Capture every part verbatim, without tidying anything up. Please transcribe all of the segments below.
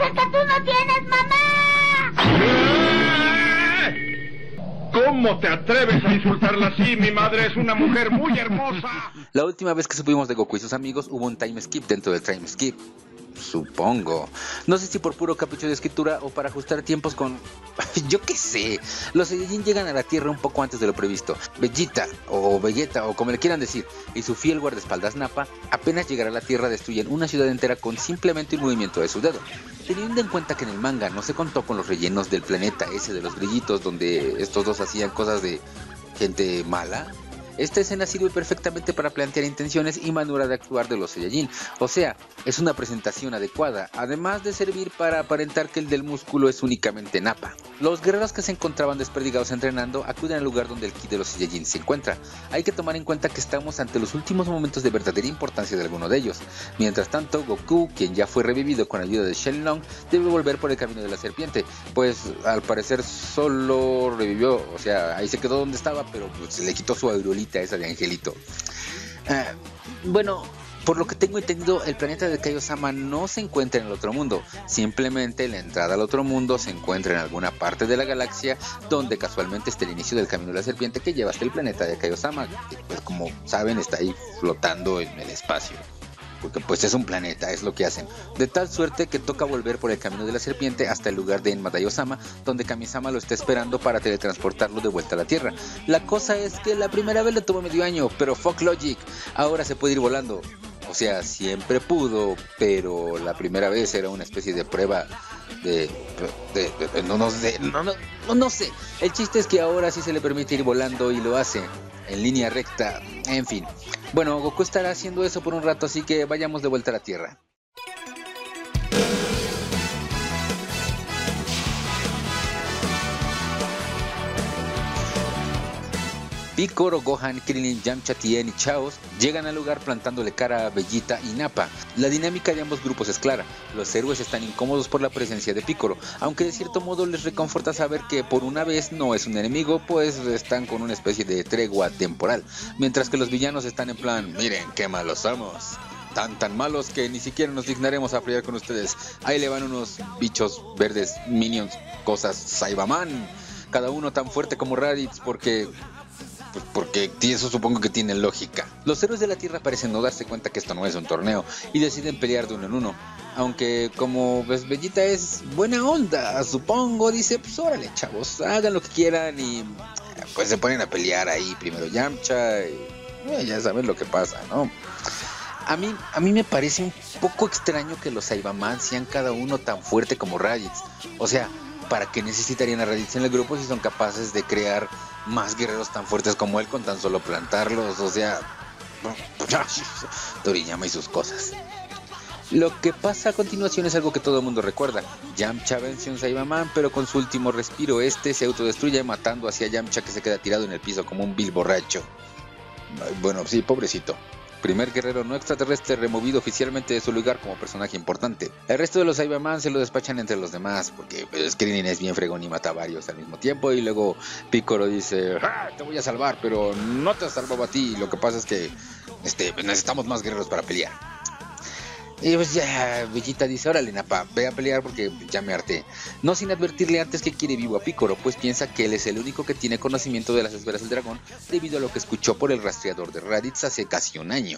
que tú no tienes mamá! ¿Cómo te atreves a insultarla así? Mi madre es una mujer muy hermosa. La última vez que supimos de Goku y sus amigos hubo un time skip dentro del time skip. Supongo. No sé si por puro capricho de escritura o para ajustar tiempos con... Yo qué sé. Los Saiyajin llegan a la Tierra un poco antes de lo previsto. Vegeta, o Vegeta, o como le quieran decir, y su fiel guardaespaldas Nappa, apenas llegar a la Tierra destruyen una ciudad entera con simplemente un movimiento de su dedo. Teniendo en cuenta que en el manga no se contó con los rellenos del planeta ese de los brillitos, donde estos dos hacían cosas de gente mala, esta escena sirve perfectamente para plantear intenciones y manera de actuar de los Saiyajin, o sea, es una presentación adecuada, además de servir para aparentar que el del músculo es únicamente Nappa. Los guerreros que se encontraban desperdigados entrenando acuden al lugar donde el ki de los Saiyajin se encuentra. Hay que tomar en cuenta que estamos ante los últimos momentos de verdadera importancia de alguno de ellos. Mientras tanto, Goku, quien ya fue revivido con ayuda de Shenlong, debe volver por el camino de la serpiente, pues al parecer solo revivió, o sea, ahí se quedó donde estaba, pero pues, se le quitó su aurolita esa de Angelito. Uh, bueno, por lo que tengo entendido, el planeta de Kaiosama no se encuentra en el otro mundo, simplemente la entrada al otro mundo se encuentra en alguna parte de la galaxia donde casualmente está el inicio del camino de la serpiente que lleva hasta el planeta de Kaiosama, que pues como saben está ahí flotando en el espacio. Porque pues es un planeta, es lo que hacen. De tal suerte que toca volver por el camino de la serpiente hasta el lugar de Enmadai-Osama, donde Kamisama lo está esperando para teletransportarlo de vuelta a la Tierra. La cosa es que la primera vez le tomó medio año, pero fuck logic, ahora se puede ir volando. O sea, siempre pudo, pero la primera vez era una especie de prueba de... de, de, de no, no, sé, no, no, no, no sé. El chiste es que ahora sí se le permite ir volando y lo hace en línea recta, en fin. Bueno, Goku estará haciendo eso por un rato, así que vayamos de vuelta a la Tierra. Piccolo, Gohan, Krillin, Yamcha, Tien y Chaos llegan al lugar plantándole cara a Vegeta y Nappa. La dinámica de ambos grupos es clara, los héroes están incómodos por la presencia de Piccolo, aunque de cierto modo les reconforta saber que por una vez no es un enemigo, pues están con una especie de tregua temporal, mientras que los villanos están en plan, miren qué malos somos. Tan tan malos que ni siquiera nos dignaremos a pelear con ustedes. Ahí le van unos bichos verdes, minions, cosas, Saibaman, cada uno tan fuerte como Raditz porque... Pues porque eso supongo que tiene lógica. Los héroes de la Tierra parecen no darse cuenta que esto no es un torneo y deciden pelear de uno en uno. Aunque como pues Vegeta es buena onda, supongo, dice pues órale chavos, hagan lo que quieran y pues se ponen a pelear ahí. Primero Yamcha y eh, ya saben lo que pasa, ¿no? A mí, a mí me parece un poco extraño que los Saibaman sean cada uno tan fuerte como Raditz. O sea, ¿para qué necesitarían a Raditz en el grupo si son capaces de crear más guerreros tan fuertes como él con tan solo plantarlos? O sea, Toriyama y sus cosas. Lo que pasa a continuación es algo que todo el mundo recuerda. Yamcha vence a un Saibaman, pero con su último respiro este se autodestruye matando hacia Yamcha, que se queda tirado en el piso como un vil borracho. Bueno, sí, pobrecito. Primer guerrero no extraterrestre removido oficialmente de su lugar como personaje importante. El resto de los Saibaman se lo despachan entre los demás, porque pues, Krillin es bien fregón y mata a varios al mismo tiempo, y luego Piccolo dice, ¡ah, te voy a salvar, pero no te salvaba a ti! Lo que pasa es que este, necesitamos más guerreros para pelear. Y pues ya Vegeta dice, órale Nappa, ve a pelear porque ya me harté. No sin advertirle antes que quiere vivo a Piccolo, pues piensa que él es el único que tiene conocimiento de las esferas del dragón, debido a lo que escuchó por el rastreador de Raditz hace casi un año.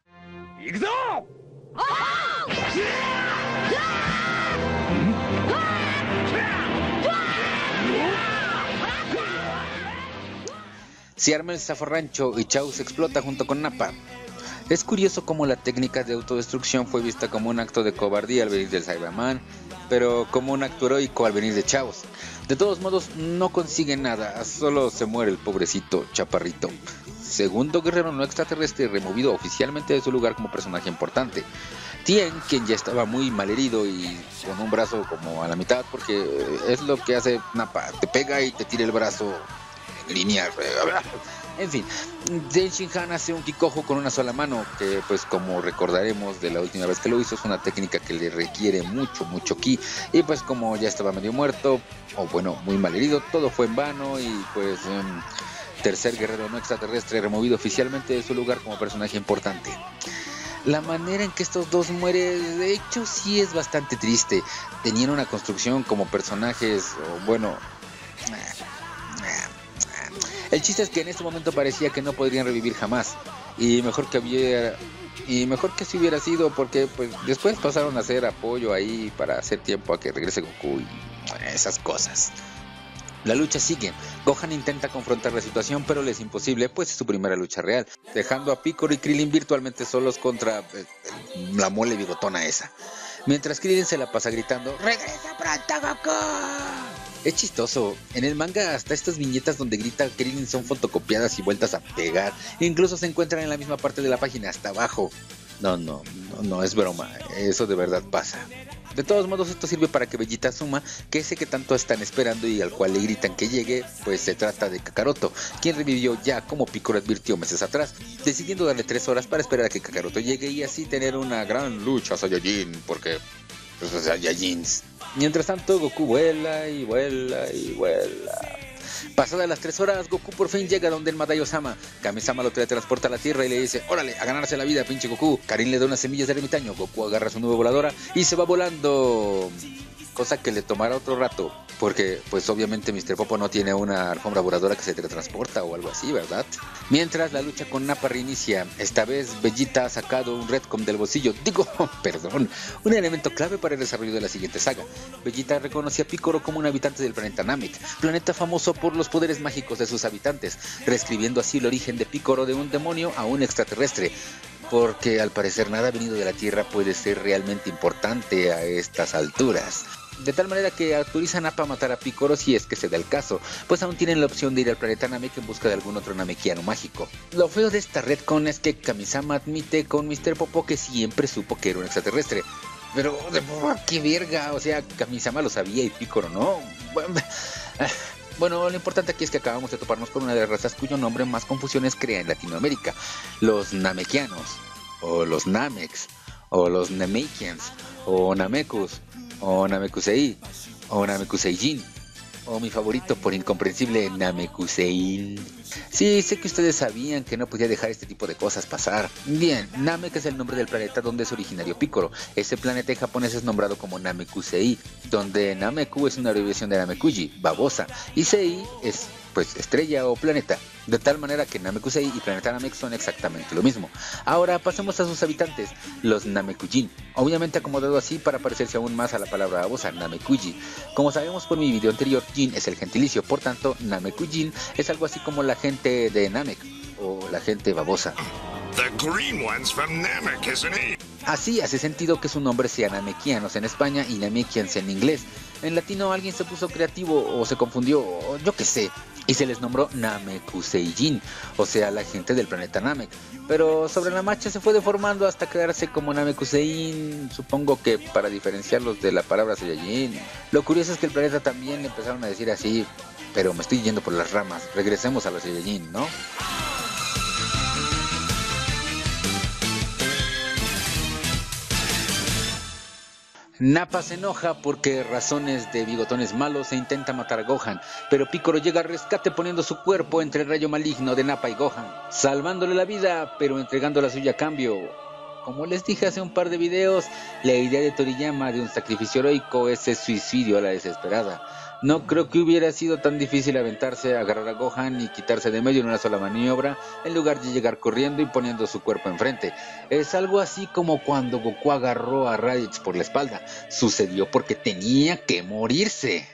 Se arma el zafarrancho y Chaos explota junto con Nappa. Es curioso cómo la técnica de autodestrucción fue vista como un acto de cobardía al venir del Saibaman, pero como un acto heroico al venir de Chaos. De todos modos, no consigue nada, solo se muere el pobrecito chaparrito. Segundo guerrero no extraterrestre removido oficialmente de su lugar como personaje importante. Tien, quien ya estaba muy malherido y con un brazo como a la mitad, porque es lo que hace Nappa, te pega y te tira el brazo en línea. En fin, Zenshin Han hace un Kikojo con una sola mano, que pues como recordaremos de la última vez que lo hizo, es una técnica que le requiere mucho, mucho ki, y pues como ya estaba medio muerto, o bueno, muy mal herido, todo fue en vano, y pues um, tercer guerrero no extraterrestre removido oficialmente de su lugar como personaje importante. La manera en que estos dos mueren, de hecho, sí es bastante triste. Tenían una construcción como personajes, o bueno... El chiste es que en este momento parecía que no podrían revivir jamás. Y mejor que hubiera... Y mejor que si hubiera sido, porque pues después pasaron a hacer apoyo ahí para hacer tiempo a que regrese Goku y esas cosas. La lucha sigue. Gohan intenta confrontar la situación, pero le es imposible, pues es su primera lucha real, dejando a Piccolo y Krillin virtualmente solos contra eh, la mole bigotona esa. Mientras Krillin se la pasa gritando ¡regresa pronto, Goku! Es chistoso, en el manga hasta estas viñetas donde grita Krillin son fotocopiadas y vueltas a pegar, incluso se encuentran en la misma parte de la página, hasta abajo. No, no, no, no es broma, eso de verdad pasa. De todos modos, esto sirve para que Vegeta asuma que ese que tanto están esperando y al cual le gritan que llegue, pues se trata de Kakaroto, quien revivió ya como Piccolo advirtió meses atrás, decidiendo darle tres horas para esperar a que Kakaroto llegue y así tener una gran lucha Saiyajin, porque pues Saiyajins. Mientras tanto, Goku vuela y vuela y vuela. Pasadas las tres horas, Goku por fin llega donde el Madai Osama. Kami-sama lo teletransporta a la tierra y le dice: órale, a ganarse la vida, pinche Goku. Karin le da unas semillas de ermitaño. Goku agarra su nube voladora y se va volando. Cosa que le tomará otro rato, porque pues obviamente mister Popo no tiene una alfombra voladora que se teletransporta o algo así, ¿verdad? Mientras la lucha con Nappa reinicia, esta vez Vegeta ha sacado un Redcom del bolsillo, digo, perdón, un elemento clave para el desarrollo de la siguiente saga. Vegeta reconoce a Piccolo como un habitante del planeta Namek, planeta famoso por los poderes mágicos de sus habitantes, reescribiendo así el origen de Piccolo de un demonio a un extraterrestre. Porque al parecer nada venido de la Tierra puede ser realmente importante a estas alturas. De tal manera que autoriza a Nappa a matar a Piccolo si es que se da el caso, pues aún tienen la opción de ir al planeta Namek en busca de algún otro Namekiano mágico. Lo feo de esta retcon es que Kami-sama admite con mister Popo que siempre supo que era un extraterrestre. Pero, qué verga, o sea, Kami-sama lo sabía y Piccolo no. Bueno, lo importante aquí es que acabamos de toparnos con una de las razas cuyo nombre más confusiones crea en Latinoamérica: los Namekianos, o los Nameks, o los Namekians, o Namekus, o Namekusei, o Namekuseijin, o mi favorito por incomprensible, Namekusein. Sí, sé que ustedes sabían que no podía dejar este tipo de cosas pasar. Bien, Namek es el nombre del planeta donde es originario Piccolo. Ese planeta en japonés es nombrado como Namekusei, donde Nameku es una abreviación de Namekuji, babosa, y Sei es pues estrella o planeta, de tal manera que Namekusei y Planeta Namek son exactamente lo mismo. Ahora pasemos a sus habitantes, los Namekujin, obviamente acomodado así para parecerse aún más a la palabra babosa, Namekuji. Como sabemos por mi video anterior, Jin es el gentilicio, por tanto Namekujin es algo así como la gente de Namek, o la gente babosa. The green one's from Namek, isn't he? Así hace sentido que su nombre sea Namekianos en España y Namekians en inglés. En latino alguien se puso creativo o se confundió, o yo qué sé, y se les nombró Namekuseijin, o sea, la gente del planeta Namek. Pero sobre la marcha se fue deformando hasta quedarse como Namekusein, supongo que para diferenciarlos de la palabra Saiyajin. Lo curioso es que el planeta también le empezaron a decir así, pero me estoy yendo por las ramas. Regresemos a los Saiyajin, ¿no? Nappa se enoja porque razones de bigotones malos e intenta matar a Gohan, pero Piccolo llega al rescate poniendo su cuerpo entre el rayo maligno de Nappa y Gohan, salvándole la vida, pero entregando la suya a cambio. Como les dije hace un par de videos, la idea de Toriyama de un sacrificio heroico es el suicidio a la desesperada. No creo que hubiera sido tan difícil aventarse, agarrar a Gohan y quitarse de medio en una sola maniobra, en lugar de llegar corriendo y poniendo su cuerpo enfrente. Es algo así como cuando Goku agarró a Raditz por la espalda. Sucedió porque tenía que morirse.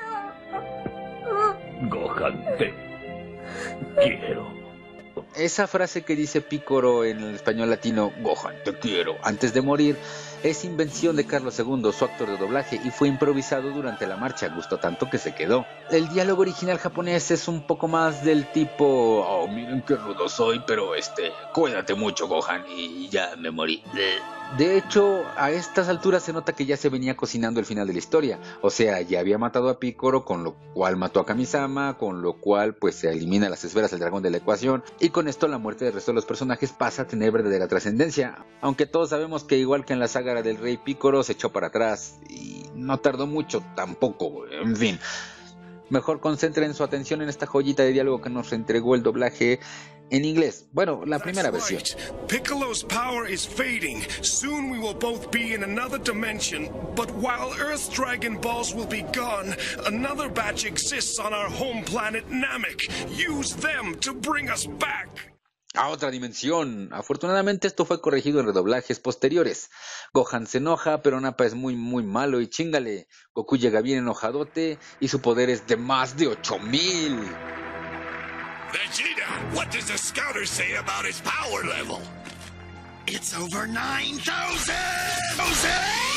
Gohan, te quiero. Esa frase que dice Piccolo en el español latino, Gohan, te quiero, antes de morir, es invención de Carlos segundo, su actor de doblaje, y fue improvisado durante la marcha, gustó tanto que se quedó. El diálogo original japonés es un poco más del tipo, oh, miren qué rudo soy, pero este, cuídate mucho, Gohan, y ya me morí. De hecho, a estas alturas se nota que ya se venía cocinando el final de la historia, o sea, ya había matado a Piccolo, con lo cual mató a Kami-sama, con lo cual pues se elimina las esferas del dragón de la ecuación, y con esto la muerte del resto de los personajes pasa a tener verdadera trascendencia, aunque todos sabemos que igual que en la saga del Rey Piccolo se echó para atrás, y no tardó mucho tampoco, en fin. Mejor concentren su atención en esta joyita de diálogo que nos entregó el doblaje En inglés, bueno, la primera That's versión. right. Piccolo's power is fading. Soon we will both be in another dimension. But while Earth's Dragon Balls will be gone, another batch exists on our home planet Namek. Use them to bring us back. A otra dimensión. Afortunadamente esto fue corregido en redoblajes posteriores. Gohan se enoja, pero Nappa es muy muy malo y chíngale. Goku llega bien enojadote y su poder es de más de ocho mil. Vegeta, what does the scouter say about his power level? It's over nine thousand!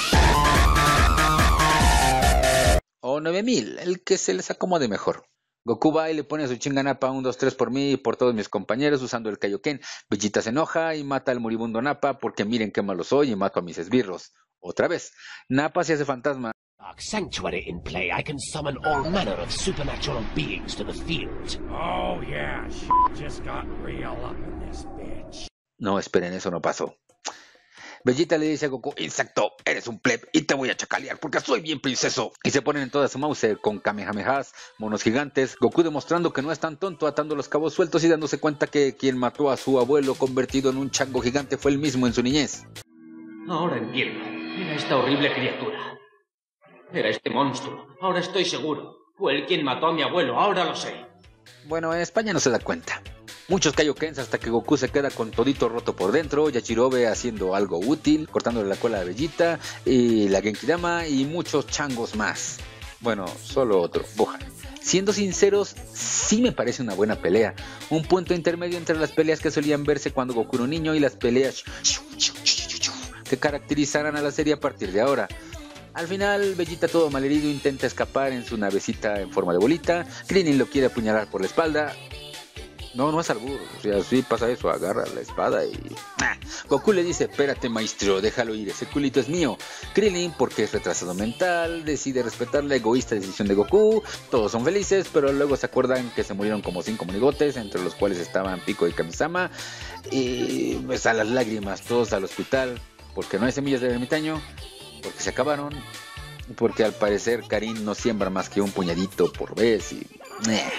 O nueve mil, el que se les acomode mejor. Goku va y le pone a su chinga Nappa un, dos, tres por mí y por todos mis compañeros usando el Kaioken. Vegeta se enoja y mata al moribundo Nappa porque miren qué malo soy y mato a mis esbirros. Otra vez, Nappa se hace fantasma. Dark Sanctuary in play, I can summon all manner of supernatural beings to the field. Oh yeah, shit just got real up in this bitch. No, esperen, eso no pasó. Vegeta le dice a Goku, insecto, eres un pleb y te voy a chacalear porque soy bien princeso. Y se ponen en toda su mouse con kamehamehas, monos gigantes, Goku demostrando que no es tan tonto, atando los cabos sueltos y dándose cuenta que quien mató a su abuelo convertido en un chango gigante fue él mismo en su niñez. Ahora entiendo. Era esta horrible criatura. Era este monstruo. Ahora estoy seguro. Fue él quien mató a mi abuelo, ahora lo sé. Bueno, en España no se da cuenta. Muchos Kaioken hasta que Goku se queda con todito roto por dentro, Yachirobe haciendo algo útil, cortándole la cola a Vegeta, y la Genkidama y muchos changos más. Bueno, solo otro, Gohan. Siendo sinceros, sí me parece una buena pelea. Un punto intermedio entre las peleas que solían verse cuando Goku era un niño y las peleas que caracterizarán a la serie a partir de ahora. Al final, Vegeta todo malherido intenta escapar en su navecita en forma de bolita. Krillin lo quiere apuñalar por la espalda. No, no es albur, o sea, sí pasa eso, agarra la espada y... Ah. Goku le dice, espérate maestro, déjalo ir, ese culito es mío. Krillin, porque es retrasado mental, decide respetar la egoísta decisión de Goku. Todos son felices, pero luego se acuerdan que se murieron como cinco monigotes, entre los cuales estaban Pico y Kamisama. Y pues a las lágrimas, todos al hospital, porque no hay semillas de ermitaño, porque se acabaron, porque al parecer Karin no siembra más que un puñadito por vez y... Eh.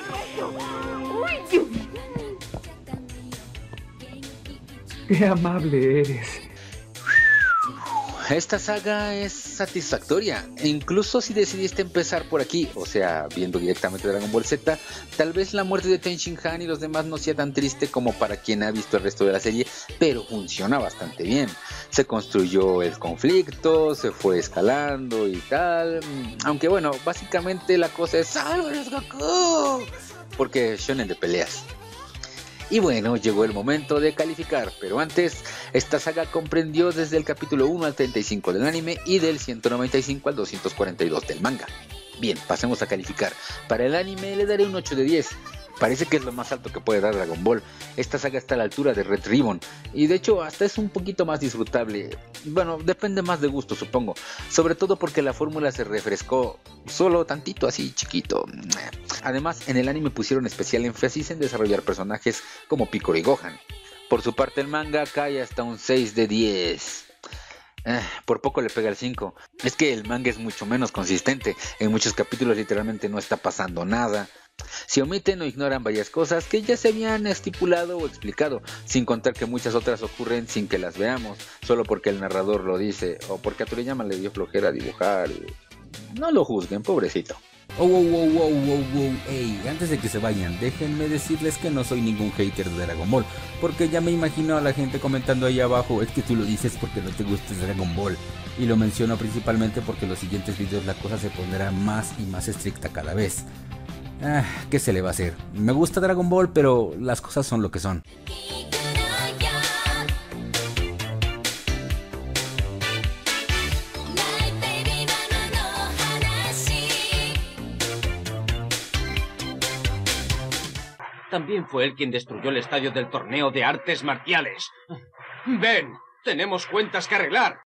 ¡Qué amable eres! Esta saga es satisfactoria, e incluso si decidiste empezar por aquí, o sea, viendo directamente Dragon Ball Z, tal vez la muerte de Ten Shin Han y los demás no sea tan triste como para quien ha visto el resto de la serie, pero funciona bastante bien. Se construyó el conflicto, se fue escalando y tal, aunque bueno, básicamente la cosa es ¡Sálvanos, Goku! Porque shonen de peleas. Y bueno, llegó el momento de calificar, pero antes, esta saga comprendió desde el capítulo uno al treinta y cinco del anime y del ciento noventa y cinco al doscientos cuarenta y dos del manga. Bien, pasemos a calificar. Para el anime le daré un ocho de diez. Parece que es lo más alto que puede dar Dragon Ball. Esta saga está a la altura de Red Ribbon y de hecho hasta es un poquito más disfrutable. Bueno, depende más de gusto, supongo. Sobre todo porque la fórmula se refrescó solo tantito así chiquito. Además, en el anime pusieron especial énfasis en desarrollar personajes como Piccolo y Gohan. Por su parte el manga cae hasta un seis de diez. Eh, por poco le pega el cinco. Es que el manga es mucho menos consistente. En muchos capítulos literalmente no está pasando nada. Se omiten o ignoran varias cosas que ya se habían estipulado o explicado, sin contar que muchas otras ocurren sin que las veamos, solo porque el narrador lo dice o porque a Toriyama le dio flojera dibujar. Y... no lo juzguen, pobrecito. Oh, wow, wow, wow, wow, wow, ey, antes de que se vayan, déjenme decirles que no soy ningún hater de Dragon Ball, porque ya me imagino a la gente comentando ahí abajo, es que tú lo dices porque no te gusta Dragon Ball, y lo menciono principalmente porque en los siguientes videos la cosa se pondrá más y más estricta cada vez. Ah, ¿qué se le va a hacer? Me gusta Dragon Ball, pero las cosas son lo que son. También fue él quien destruyó el estadio del torneo de artes marciales. ¡Ven! ¡Tenemos cuentas que arreglar!